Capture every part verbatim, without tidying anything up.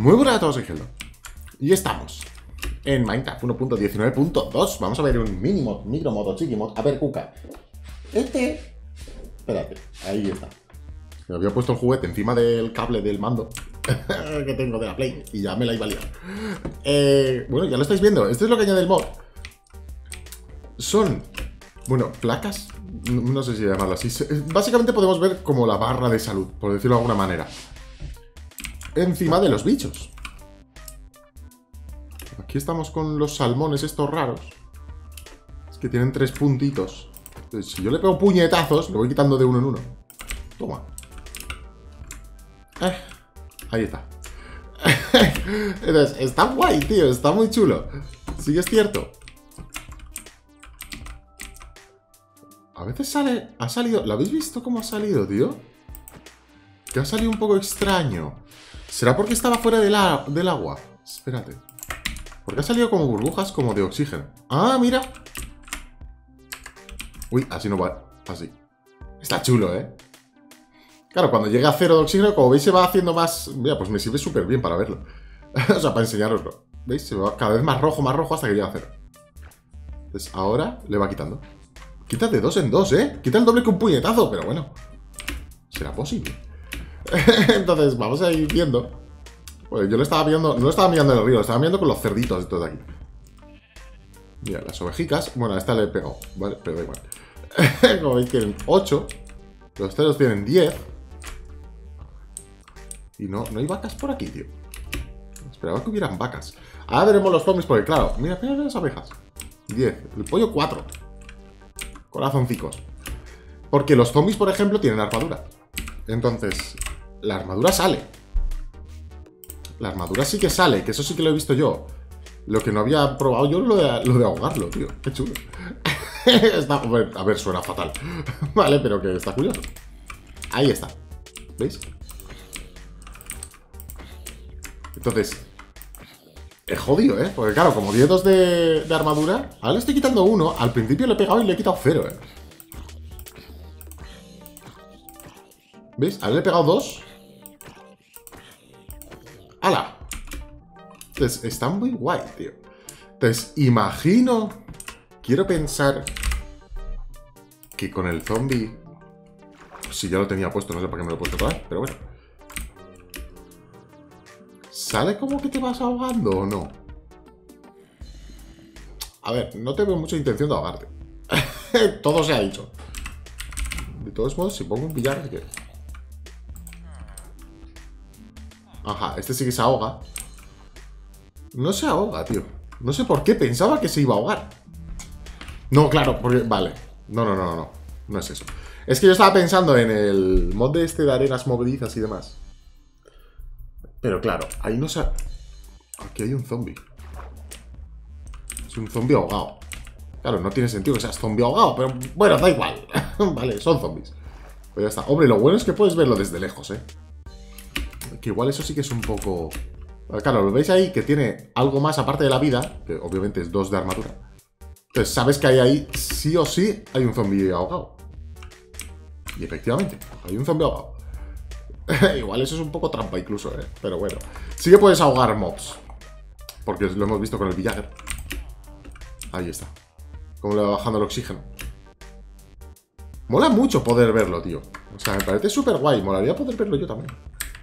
Muy buenas a todos, soy Geldo. Y estamos en Minecraft uno punto diecinueve punto dos. Vamos a ver un mini mod, micro mod o chiqui mod. A ver, Cuca. Este... Espérate, ahí está. Me había puesto el juguete encima del cable del mando que tengo de la Play y ya me la iba a liar. Eh, bueno, ya lo estáis viendo. Esto es lo que añade el mod. Son, bueno, placas. No, no sé si llamarlo así. Básicamente podemos ver como la barra de salud, por decirlo de alguna manera, encima de los bichos. Aquí estamos con los salmones estos raros. Es que tienen tres puntitos. Entonces, si yo le pego puñetazos, le voy quitando de uno en uno. Toma. Eh, ahí está. Entonces, está guay, tío. Está muy chulo. Sí que es cierto. A veces sale... Ha salido... ¿Lo habéis visto cómo ha salido, tío? Que ha salido un poco extraño. ¿Será porque estaba fuera del, del agua? Espérate. Porque ha salido como burbujas como de oxígeno. ¡Ah, mira! Uy, así no va. Así. Está chulo, ¿eh? Claro, cuando llega a cero de oxígeno, como veis, se va haciendo más... Mira, pues me sirve súper bien para verlo. O sea, para enseñaroslo. ¿Veis? Se va cada vez más rojo, más rojo hasta que llega a cero. Entonces, ahora le va quitando. Quita de dos en dos, ¿eh? Quita el doble que un puñetazo, pero bueno. ¿Será posible? Entonces, vamos a ir viendo. Pues yo lo estaba viendo, no lo estaba mirando en el río, lo estaba mirando con los cerditos estos de aquí. Mira, las ovejicas. Bueno, a esta le he pegado, ¿vale? Pero da igual. Como veis, tienen ocho. Los cerdos tienen diez. Y no, no hay vacas por aquí, tío. Esperaba que hubieran vacas. Ahora veremos los zombies, porque claro, mira, mira las abejas. diez. El pollo, cuatro. Corazoncicos. Porque los zombies, por ejemplo, tienen armadura. Entonces, la armadura sale. La armadura sí que sale, que eso sí que lo he visto yo. Lo que no había probado yo lo de, lo de ahogarlo, tío. Qué chulo. Está, a ver, suena fatal. Vale, pero que está curioso. Ahí está. ¿Veis? Entonces, es jodido, ¿eh? Porque claro, como diez dos de, de armadura, ahora le estoy quitando uno. Al principio le he pegado y le he quitado cero, ¿eh? ¿Veis? Ahora le he pegado dos. ¡Hala! Entonces, está muy guay, tío. Entonces, imagino... Quiero pensar... Que con el zombie... Si ya lo tenía puesto, no sé por qué me lo he puesto otra vez, pero bueno. ¿Sale como que te vas ahogando o no? A ver, no te veo mucha intención de ahogarte. Todo se ha dicho. De todos modos, si pongo un billar... Que... Ajá, este sí que se ahoga. No se ahoga, tío. No sé por qué, pensaba que se iba a ahogar. No, claro, porque... Vale. No, no, no, no, no. No es eso. Es que yo estaba pensando en el mod de este de arenas movedizas y demás. Pero claro, ahí no se... Aquí hay un zombie. Es un zombie ahogado. Claro, no tiene sentido que seas zombie ahogado, pero bueno, da igual. Vale, son zombies. Pues ya está. Hombre, lo bueno es que puedes verlo desde lejos, ¿eh? Que igual eso sí que es un poco... Claro, lo veis ahí que tiene algo más aparte de la vida, que obviamente es dos de armadura. Entonces sabes que hay ahí, sí o sí, hay un zombie ahogado. Y efectivamente, hay un zombie ahogado. Igual eso es un poco trampa incluso, ¿eh? Pero bueno. Sí que puedes ahogar mobs. Porque lo hemos visto con el villager. Ahí está. Como le va bajando el oxígeno. Mola mucho poder verlo, tío. O sea, me parece súper guay. Molaría poder verlo yo también.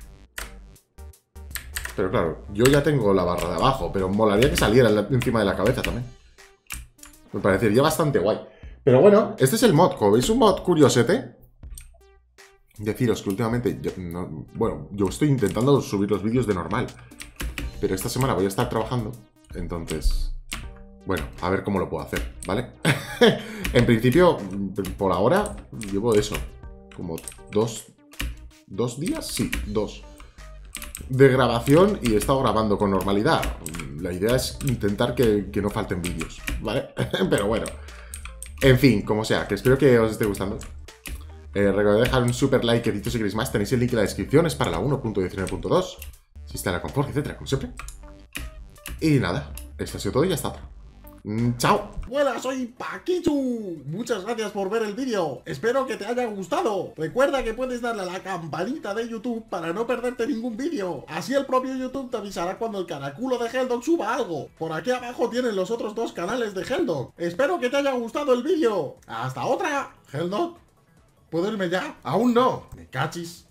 Pero claro, yo ya tengo la barra de abajo, pero molaría que saliera encima de la cabeza también. Me parecería bastante guay. Pero bueno, este es el mod. Como veis, un mod curiosete. Deciros que últimamente... Yo, no, bueno, yo estoy intentando subir los vídeos de normal. Pero esta semana voy a estar trabajando. Entonces... Bueno, a ver cómo lo puedo hacer, ¿vale? En principio, por ahora, llevo eso. Como dos... ¿Dos días? Sí, dos. De grabación y he estado grabando con normalidad. La idea es intentar que, que no falten vídeos, ¿vale? Pero bueno. En fin, como sea, que espero que os esté gustando. Eh, recordad dejar un super like, que si queréis más, tenéis el link en la descripción, es para la uno punto diecinueve punto dos. Si está la confort, etcétera, como siempre. Y nada, esto ha sido todo y ya está. Mm, chao. Hola, soy Paquichu. Muchas gracias por ver el vídeo. Espero que te haya gustado. Recuerda que puedes darle a la campanita de YouTube para no perderte ningún vídeo. Así el propio YouTube te avisará cuando el caraculo de Helldog suba algo. Por aquí abajo tienen los otros dos canales de Helldog. Espero que te haya gustado el vídeo. ¡Hasta otra! Helldog, ¿puedo irme ya? Aún no. Me cachis.